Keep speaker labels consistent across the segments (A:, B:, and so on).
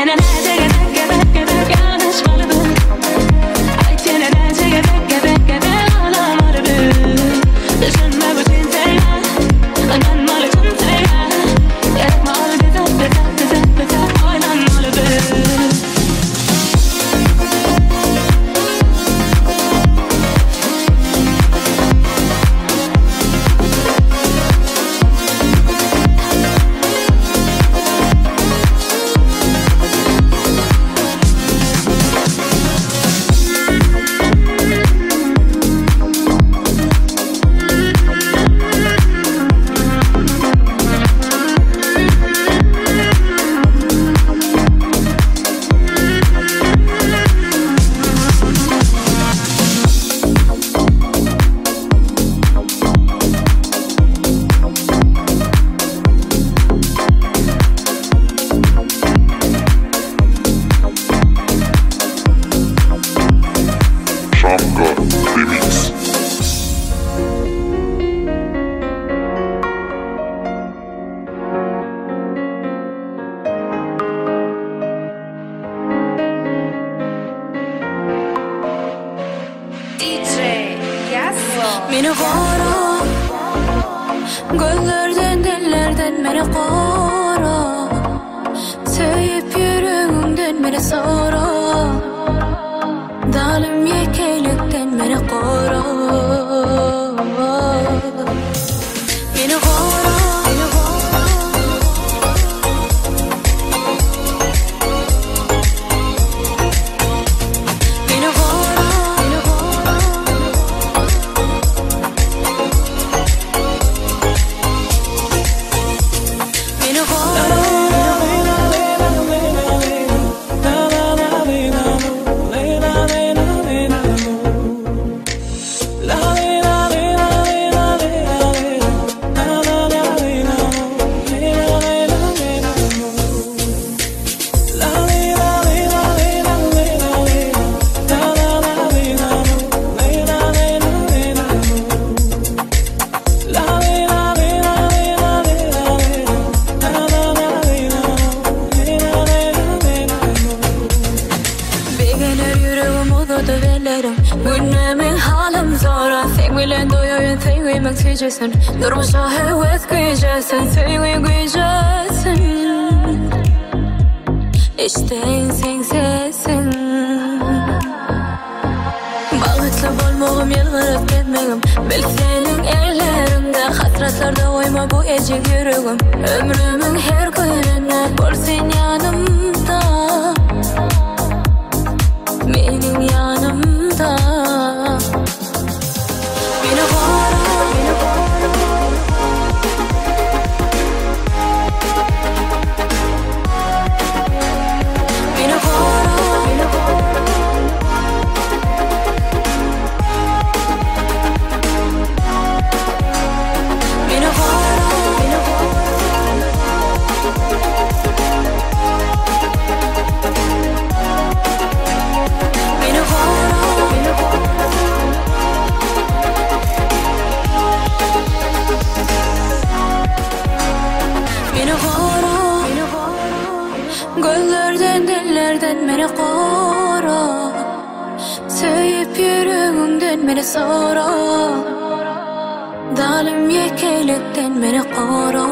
A: Meni qara, gözlerden dillerden meni qara, sevip yüreğimden meni sara, dalim yekelikten meni qara. Meni qara, günümün halim zora, sen bilen doyuyun sevgimek tüycesin, durmuşa heves güyecesin, sevgi güyecesin. İşteyin sen sesin, bağıtlı bolmağım yılgırıp gitmegim, bil senin ellerinde, hasratlarda oyma bu ecik yüreğim, ömrümün her gününe bolsun yanımda, benim yanımda. Beni qara, beni gözlerden dillerden meni qara, sevip yüreğimden meni sara, dalim yekelikten meni qara.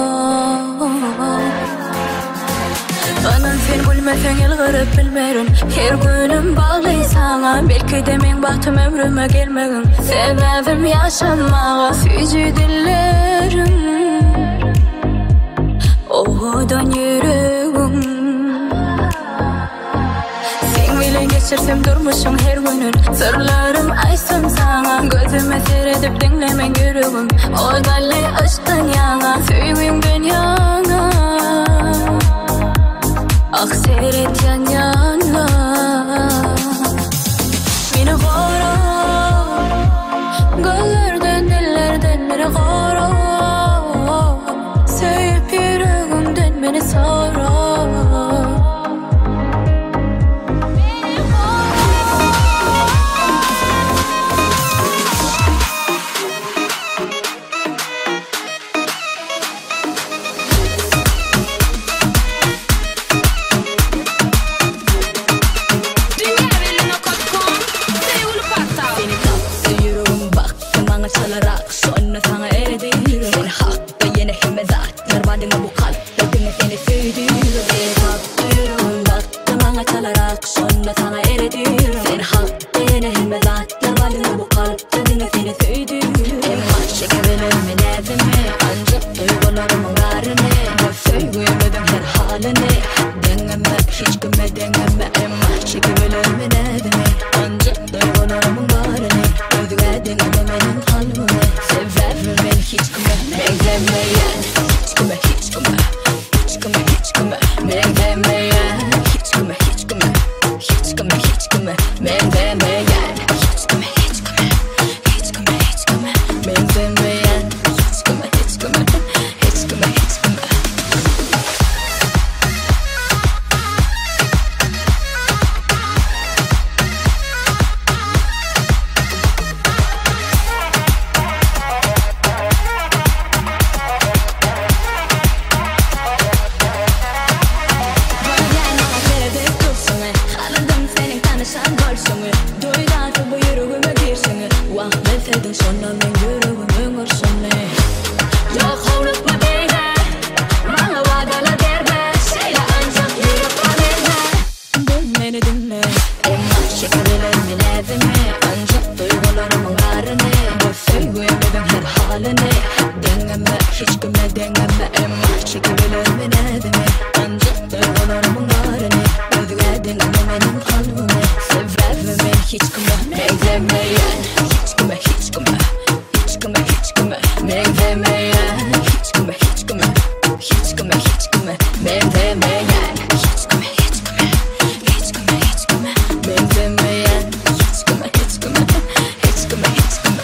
A: Anan sen bilmesen yılgırıp bilmerin, her günüm bağlı sana, belki de men bahtım ömrüme gelmegin, sebebim yaşanmağa süyücü dillerim, oğudan yüreğim. Sen bilen geçirsem durmuşum her günün, sırlarım açsam sana, gözüme seyredip dinlemen yüreğim, o dalli aşktan yana, sevgimden yana, ah seyret yan yana. Beni qara, gözlerden dillerden beni qara, sevip yüreğimden beni sara. sevmeyen hiç kime hiç kime hiç kime hiç kime men demeyen hiç kime hiç kime hiç kime hiç kime men demeyen hiç kime hiç kime hiç kime hiç kime men demeyen hiç kime hiç kime hiç kime hiç kime Sonra men yürüğümün ursunu yok olup mu beyde bana vadalar derbe şeyle ancak yürüp kalırma dinle dinle emma şekerlerin evimi ancak duygularımın ağrını bu sevgimin her halini deneme hiç güme deneme emma şekerlerin evimi ancak duygularımın ağrını özge deneme benim kalbimi sevevimi hiç güme benzemeyen hiç güme hiç güme hiç güme hiç güme benzemeyen hiç güme hiç güme hiç güme hiç güme benzemeyen hiç güme hiç güme hiç güme hiç güme benzemeyen hiç güme hiç güme hiç güme hiç güme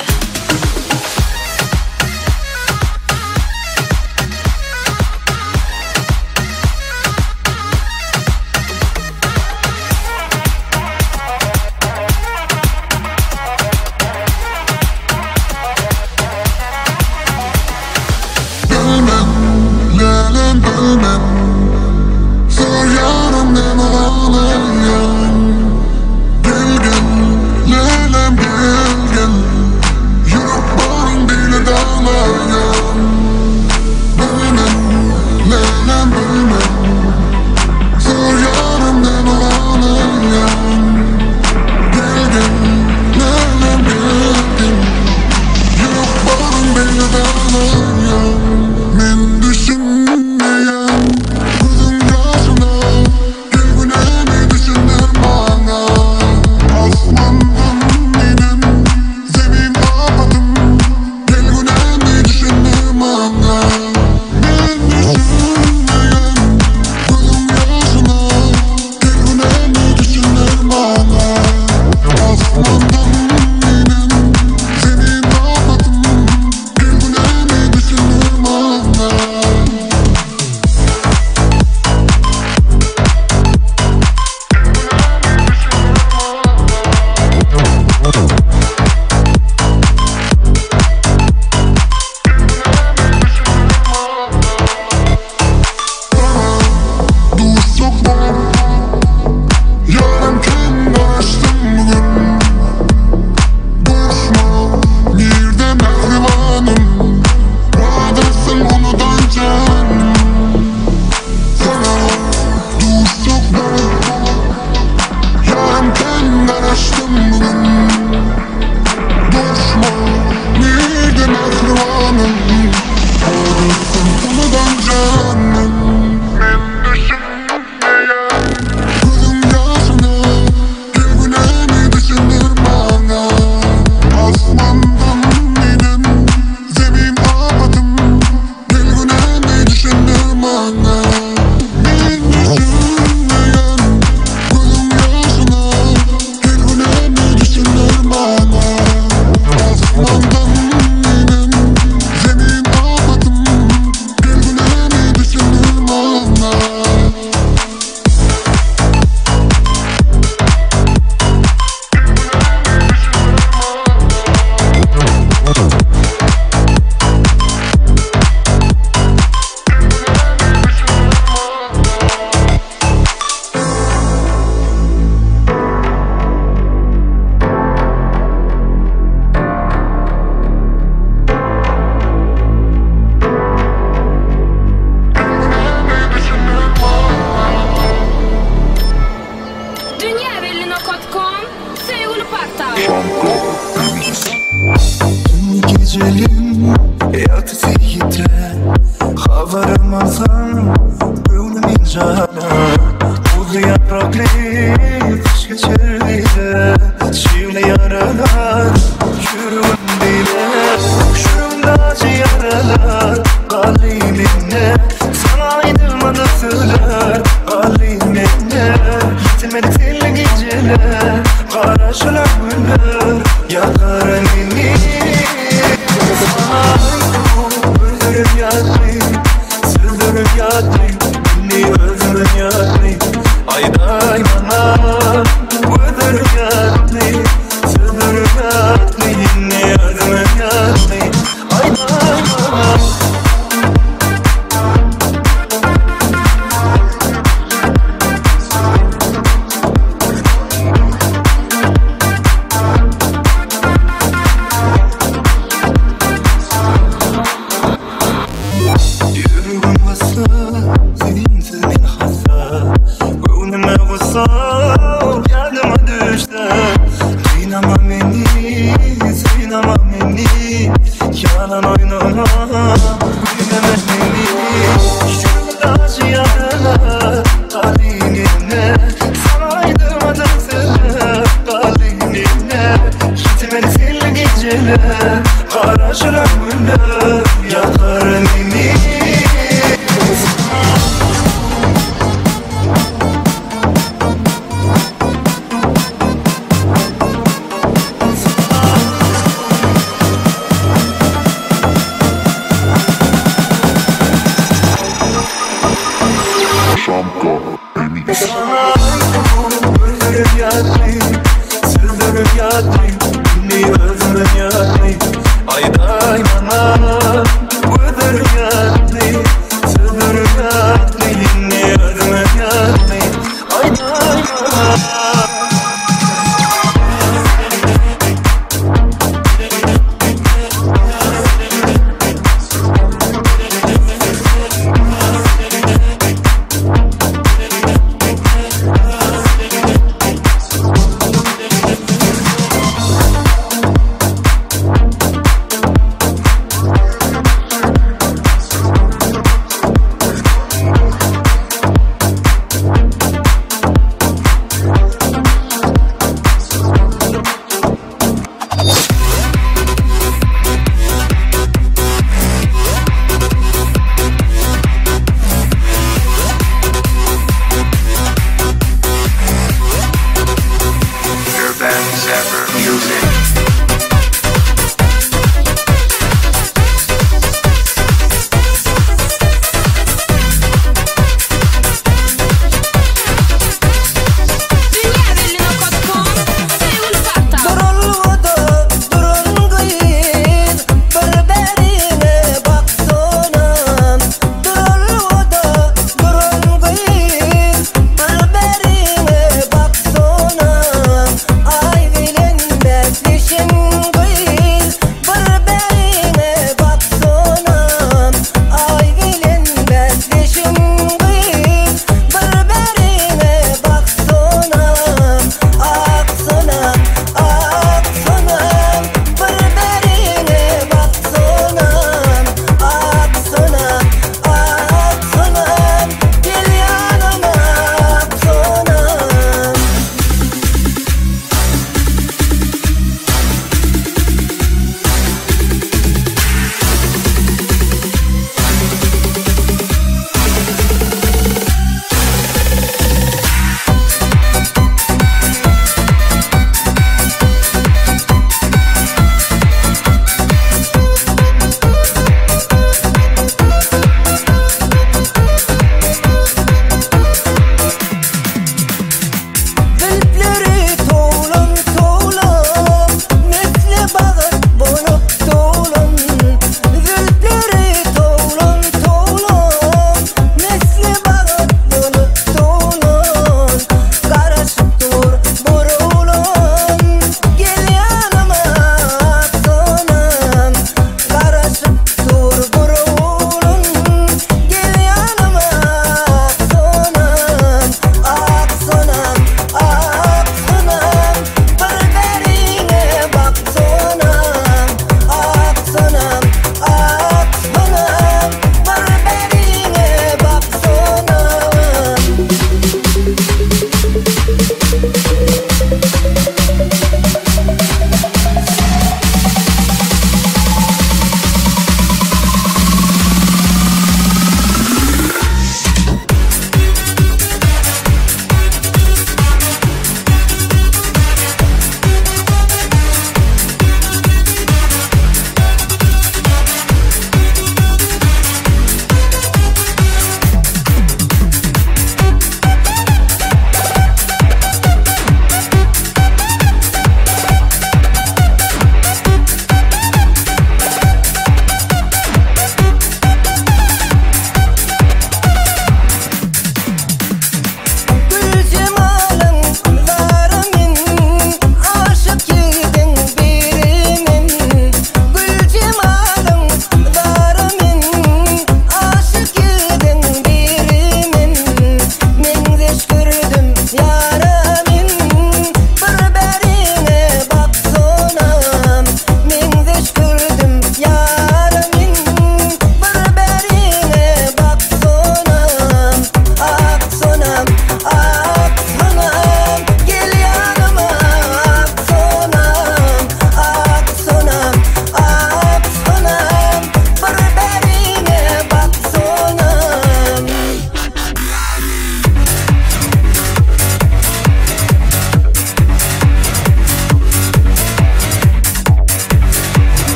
B: Gecelim yattı titre Havarımazan Bölümün cana Buzlu yapraklı Kış geçirdi de Çivli yaralar Yürüğüm bile Şurumda acı yaralar Kalbimi